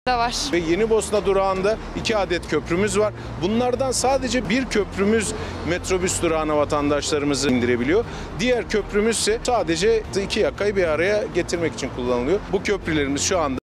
da var. Ve Yenibosna durağında 2 adet köprümüz var. Bunlardan sadece bir köprümüz metrobüs durağına vatandaşlarımızı indirebiliyor. Diğer köprümüz ise sadece 2 yakayı bir araya getirmek için kullanılıyor. Bu köprülerimiz şu anda